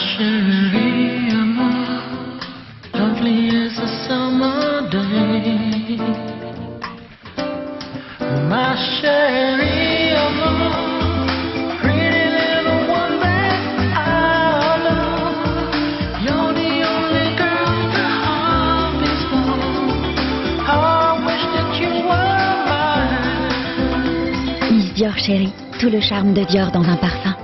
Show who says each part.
Speaker 1: chérie, amour, lovely as a summer day. My chérie, amour, pretty little one that I love. You're the only girl the heart beats for. How I wish that you were mine.
Speaker 2: Miss Dior chérie, tout le charme de Dior dans un parfum.